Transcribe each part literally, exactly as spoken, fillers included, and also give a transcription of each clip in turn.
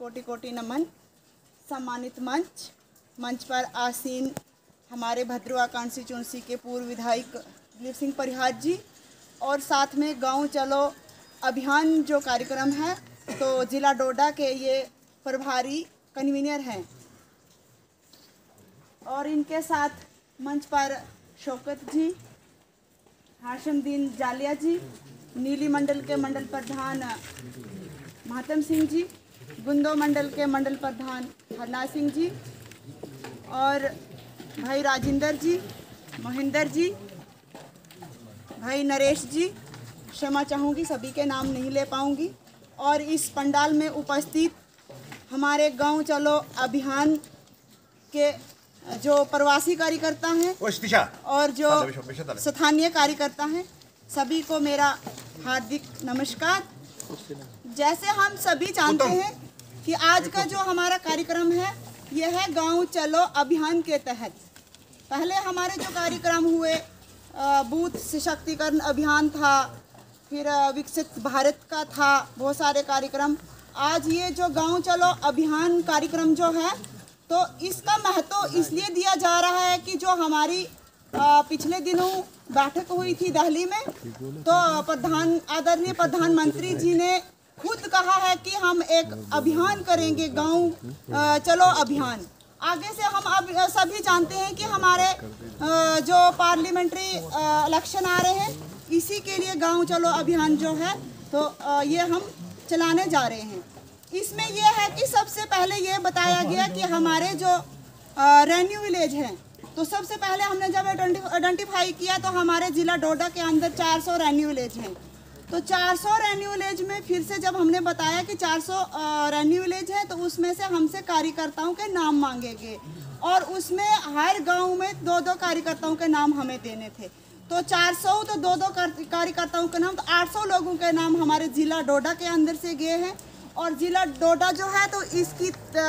कोटि कोटि नमन। सम्मानित मंच मंच पर आसीन हमारे भद्रवा कॉन्स्टिट्यूंसी के पूर्व विधायक दिलीप सिंह परिहार जी और साथ में गांव चलो अभियान जो कार्यक्रम है तो जिला डोडा के ये प्रभारी कन्वीनर हैं और इनके साथ मंच पर शौकत जी, हाशमदीन जालिया जी, नीली मंडल के मंडल प्रधान महात्म सिंह जी, गुंदो मंडल के मंडल प्रधान हरनाथ सिंह जी और भाई राजेंद्र जी, महेंद्र जी, भाई नरेश जी, क्षमा चाहूँगी सभी के नाम नहीं ले पाऊँगी। और इस पंडाल में उपस्थित हमारे गांव चलो अभियान के जो प्रवासी कार्यकर्ता हैं और जो स्थानीय कार्यकर्ता हैं, सभी को मेरा हार्दिक नमस्कार। जैसे हम सभी जानते हैं कि आज का जो हमारा कार्यक्रम है यह है गांव चलो अभियान के तहत। पहले हमारे जो कार्यक्रम हुए बूथ सशक्तिकरण अभियान था, फिर विकसित भारत का था, बहुत सारे कार्यक्रम। आज ये जो गांव चलो अभियान कार्यक्रम जो है तो इसका महत्व इसलिए दिया जा रहा है कि जो हमारी पिछले दिनों बैठक हुई थी दिल्ली में, तो प्रधान आदरणीय प्रधानमंत्री जी ने खुद कहा है कि हम एक अभियान करेंगे, गांव चलो अभियान। आगे से हम अब सभी जानते हैं कि हमारे जो पार्लियामेंट्री इलेक्शन आ रहे हैं, इसी के लिए गांव चलो अभियान जो है तो ये हम चलाने जा रहे हैं। इसमें यह है कि सबसे पहले ये बताया गया कि हमारे जो रेन्यू विलेज हैं, तो सबसे पहले हमने जब आइडेंटिफाई किया तो हमारे ज़िला डोडा के अंदर चार सौ रेन्यू विलेज हैं। तो चार सौ रेन्यू विलेज में फिर से जब हमने बताया कि चार सौ रेन्यू विलेज है तो उसमें से हमसे कार्यकर्ताओं के नाम मांगे गए और उसमें हर गांव में दो दो कार्यकर्ताओं के नाम हमें देने थे। तो चार सौ तो दो दो कार्यकर्ताओं के नाम, तो आठ सौ लोगों के नाम हमारे ज़िला डोडा के अंदर से गए हैं। और ज़िला डोडा जो है तो इसकी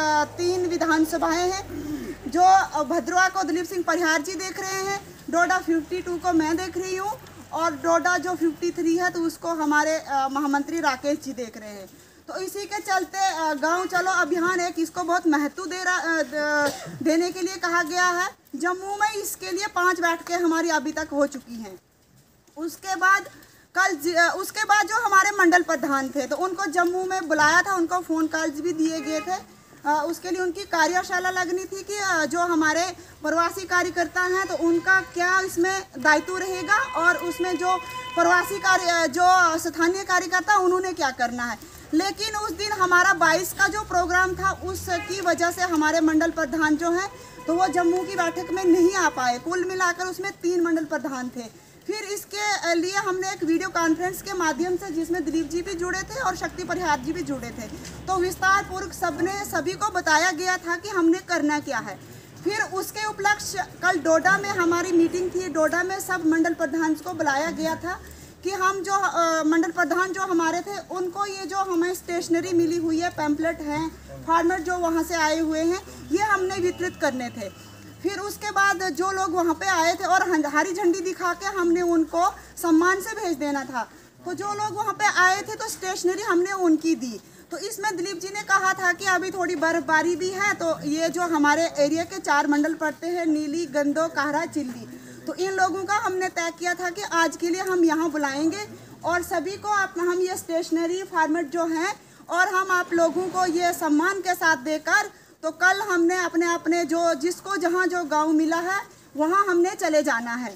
तीन विधानसभाएं हैं। जो भद्रवा को दिलीप सिंह परिहार जी देख रहे हैं, डोडा बावन को मैं देख रही हूँ और डोडा जो तिरेपन है तो उसको हमारे महामंत्री राकेश जी देख रहे हैं। तो इसी के चलते गांव चलो अभियान एक इसको बहुत महत्व दे रहा देने के लिए कहा गया है। जम्मू में इसके लिए पाँच बैठकें हमारी अभी तक हो चुकी हैं। उसके बाद कल उसके बाद जो हमारे मंडल प्रधान थे तो उनको जम्मू में बुलाया था, उनको फ़ोन कॉल्स भी दिए गए थे। आ, उसके लिए उनकी कार्यशाला लगनी थी कि जो हमारे प्रवासी कार्यकर्ता हैं तो उनका क्या इसमें दायित्व रहेगा और उसमें जो प्रवासी कार्य जो स्थानीय कार्यकर्ता उन्होंने क्या करना है। लेकिन उस दिन हमारा बाईस का जो प्रोग्राम था उसकी वजह से हमारे मंडल प्रधान जो हैं तो वो जम्मू की बैठक में नहीं आ पाए। कुल मिलाकर उसमें तीन मंडल प्रधान थे। फिर इसके लिए हमने एक वीडियो कॉन्फ्रेंस के माध्यम से, जिसमें दिलीप जी भी जुड़े थे और शक्ति परिहार जी भी जुड़े थे, तो विस्तार पूर्वक सबने सभी को बताया गया था कि हमने करना क्या है। फिर उसके उपलक्ष्य कल डोडा में हमारी मीटिंग थी। डोडा में सब मंडल प्रधान को बुलाया गया था कि हम जो आ, मंडल प्रधान जो हमारे थे उनको ये जो हमें स्टेशनरी मिली हुई है, पैम्पलेट हैं, फार्मर जो वहाँ से आए हुए हैं, ये हमने वितरित करने थे। फिर उसके बाद जो लोग वहाँ पे आए थे और हरी झंडी दिखा के हमने उनको सम्मान से भेज देना था। तो जो लोग वहाँ पे आए थे तो स्टेशनरी हमने उनकी दी। तो इसमें दिलीप जी ने कहा था कि अभी थोड़ी बर्फबारी भी है, तो ये जो हमारे एरिया के चार मंडल पड़ते हैं, नीली, गंदो, काहरा, चिल्ली, तो इन लोगों का हमने तय किया था कि आज के लिए हम यहाँ बुलाएंगे और सभी को आप हम ये स्टेशनरी फार्मेट जो हैं और हम आप लोगों को ये सम्मान के साथ देकर, तो कल हमने अपने अपने जो जिसको जहाँ जो गांव मिला है वहाँ हमने चले जाना है।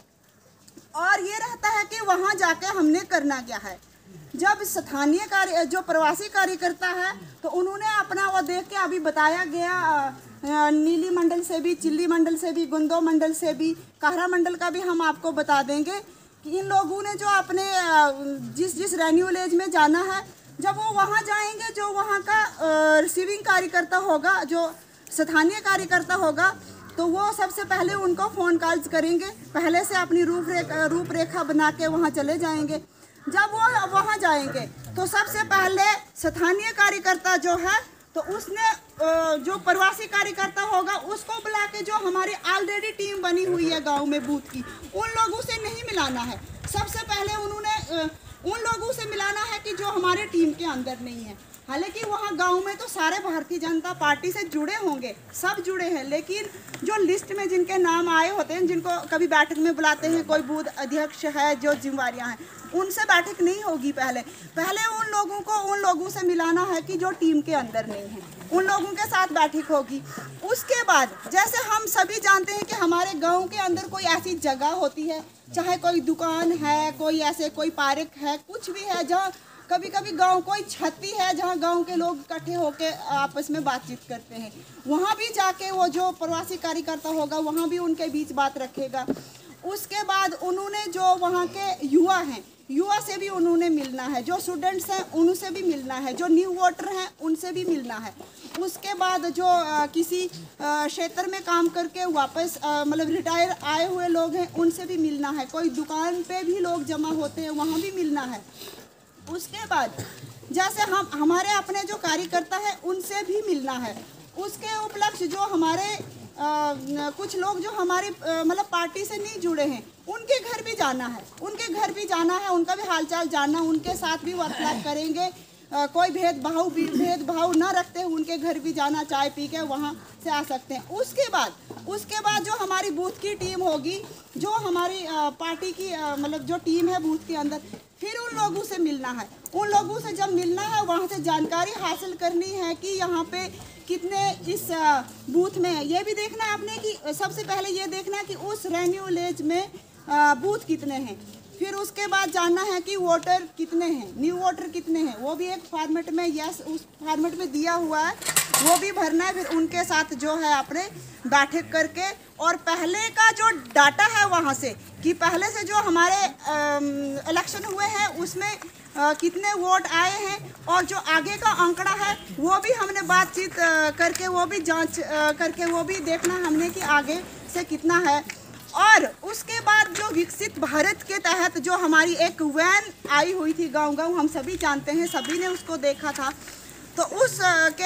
और ये रहता है कि वहाँ जाके हमने करना क्या है। जब स्थानीय कार्य जो प्रवासी कार्यकर्ता है तो उन्होंने अपना वो देख के अभी बताया गया, नीली मंडल से भी, चिल्ली मंडल से भी, गुंदो मंडल से भी, काहरा मंडल का भी हम आपको बता देंगे कि इन लोगों ने जो अपने जिस जिस रेन्यू विलेज में जाना है, जब वो वहाँ जाएंगे, जो वहाँ का रिसीविंग कार्यकर्ता होगा, जो स्थानीय कार्यकर्ता होगा, तो वो सबसे पहले उनको फ़ोन कॉल्स करेंगे, पहले से अपनी रूपरेखा रूपरेखा बना के वहाँ चले जाएंगे। जब वो वहाँ जाएंगे तो सबसे पहले स्थानीय कार्यकर्ता जो है तो उसने जो प्रवासी कार्यकर्ता होगा उसको बुला के, जो हमारी ऑलरेडी टीम बनी हुई है गांव में बूथ की, उन लोगों से नहीं मिलाना है। सबसे पहले उन्होंने उन लोगों से मिलाना है कि जो हमारे टीम के अंदर नहीं है। हालांकि वहाँ गांव में तो सारे भारतीय जनता पार्टी से जुड़े होंगे, सब जुड़े हैं, लेकिन जो लिस्ट में जिनके नाम आए होते हैं, जिनको कभी बैठक में बुलाते हैं, कोई बूथ अध्यक्ष है, जो जिम्मेवारियां हैं, उनसे बैठक नहीं होगी। पहले पहले उन लोगों को उन लोगों से मिलाना है कि जो टीम के अंदर नहीं है, उन लोगों के साथ बैठक होगी। उसके बाद जैसे हम सभी जानते हैं कि हमारे गाँव के अंदर कोई ऐसी जगह होती है, चाहे कोई दुकान है, कोई ऐसे कोई पार्क है, कुछ भी है, जहाँ कभी कभी गांव कोई छत्ती है जहां गांव के लोग इकट्ठे होकर आपस में बातचीत करते हैं, वहां भी जाके वो जो प्रवासी कार्यकर्ता होगा वहां भी उनके बीच बात रखेगा। उसके बाद उन्होंने जो वहां के युवा हैं, युवा से भी उन्होंने मिलना है, जो स्टूडेंट्स हैं उनसे भी मिलना है, जो न्यू वोटर हैं उनसे भी मिलना है। उसके बाद जो आ, किसी क्षेत्र में काम करके वापस मतलब रिटायर आए हुए लोग हैं उनसे भी मिलना है, कोई दुकान पे भी लोग जमा होते हैं वहाँ भी मिलना है। उसके बाद जैसे हम हमारे अपने जो कार्यकर्ता है उनसे भी मिलना है। उसके उपलक्ष्य जो हमारे आ, कुछ लोग जो हमारी मतलब पार्टी से नहीं जुड़े हैं उनके घर भी जाना है, उनके घर भी जाना है, उनका भी हालचाल जानना, उनके साथ भी वार्तालाप करेंगे। आ, कोई भेदभाव भी भेदभाव न रखते हैं, उनके घर भी जाना, चाय पी के वहाँ से आ सकते हैं। उसके बाद उसके बाद जो हमारी बूथ की टीम होगी, जो हमारी आ, पार्टी की मतलब जो टीम है बूथ के अंदर, फिर उन लोगों से मिलना है। उन लोगों से जब मिलना है वहाँ से जानकारी हासिल करनी है कि यहाँ पे कितने इस बूथ में, ये भी देखना है आपने कि सबसे पहले ये देखना है कि उस रेन्यू विलेज में बूथ कितने हैं। फिर उसके बाद जानना है कि वोटर कितने हैं, न्यू वोटर कितने हैं, वो भी एक फॉर्मेट में यस उस फॉर्मेट में दिया हुआ है, वो भी भरना है। फिर उनके साथ जो है आपने बैठक करके, और पहले का जो डाटा है वहाँ से कि पहले से जो हमारे इलेक्शन हुए हैं उसमें आ, कितने वोट आए हैं, और जो आगे का आंकड़ा है वो भी हमने बातचीत करके वो भी जांच करके वो भी देखना हमने कि आगे से कितना है। और उसके बाद जो विकसित भारत के तहत जो हमारी एक वैन आई हुई थी गांव-गांव, हम सभी जानते हैं, सभी ने उसको देखा था, तो उस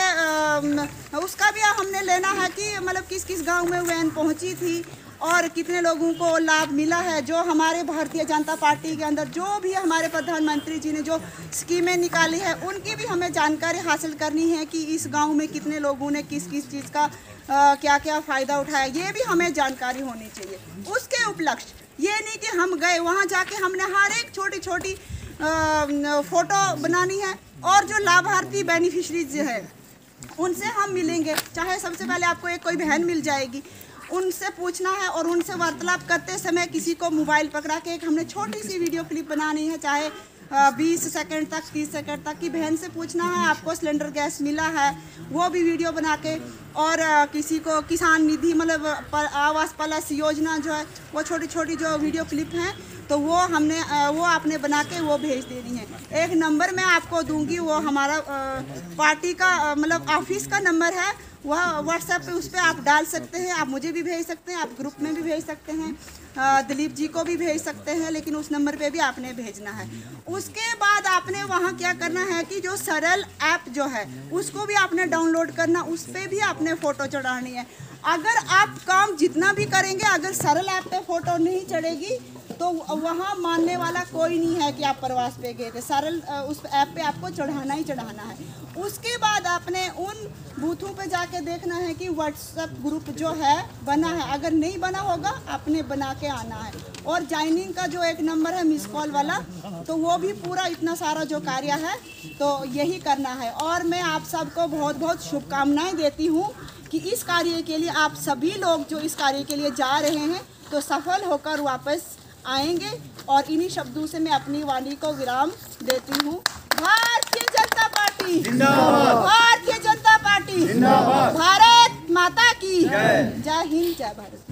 के उसका भी हमने लेना है कि मतलब किस किस गांव में वैन पहुंची थी और कितने लोगों को लाभ मिला है। जो हमारे भारतीय जनता पार्टी के अंदर जो भी हमारे प्रधानमंत्री जी ने जो स्कीमें निकाली है उनकी भी हमें जानकारी हासिल करनी है कि इस गांव में कितने लोगों ने किस किस चीज़ का आ, क्या क्या फ़ायदा उठाया, ये भी हमें जानकारी होनी चाहिए। उसके उपलक्ष्य ये नहीं कि हम गए वहाँ जाके हमने हर एक छोटी छोटी फ़ोटो बनानी है, और जो लाभार्थी बेनिफिशरीज है उनसे हम मिलेंगे। चाहे सबसे पहले आपको एक कोई बहन मिल जाएगी, उनसे पूछना है, और उनसे वार्तालाप करते समय किसी को मोबाइल पकड़ा के एक हमने छोटी सी वीडियो क्लिप बनानी है, चाहे बीस सेकंड तक तीस सेकंड तक की, बहन से पूछना है आपको सिलेंडर गैस मिला है, वो भी वीडियो बना के। और किसी को किसान निधि मतलब आवास प्लस योजना जो है वो छोटी छोटी जो वीडियो क्लिप हैं तो वो हमने वो आपने बना के वो भेज देनी है। एक नंबर मैं आपको दूंगी, वो हमारा पार्टी का मतलब ऑफिस का नंबर है, वह व्हाट्सएप पे उस पर आप डाल सकते हैं, आप मुझे भी भेज सकते हैं, आप ग्रुप में भी भेज सकते हैं, दिलीप जी को भी भेज सकते हैं, लेकिन उस नंबर पे भी आपने भेजना है। उसके बाद आपने वहाँ क्या करना है कि जो सरल ऐप जो है उसको भी आपने डाउनलोड करना, उस पर भी आपने फ़ोटो चढ़ानी है। अगर आप काम जितना भी करेंगे, अगर सरल ऐप पे फ़ोटो नहीं चढ़ेगी तो वहाँ मानने वाला कोई नहीं है कि आप प्रवास पे गए थे। सरल उस ऐप पे आपको चढ़ाना ही चढ़ाना है। उसके बाद आपने उन बूथों पे जाके देखना है कि व्हाट्सएप ग्रुप जो है बना है, अगर नहीं बना होगा आपने बना के आना है। और ज्वाइनिंग का जो एक नंबर है मिस कॉल वाला, तो वो भी पूरा इतना सारा जो कार्य है तो यही करना है। और मैं आप सबको बहुत बहुत शुभकामनाएँ देती हूँ कि इस कार्य के लिए आप सभी लोग जो इस कार्य के लिए जा रहे हैं तो सफल होकर वापस आएंगे। और इन्हीं शब्दों से मैं अपनी वाणी को विराम देती हूँ। भारतीय जनता पार्टी जिंदाबाद, भारतीय जनता पार्टी जिंदाबाद, भारत माता की जय हिंद, जय भारत।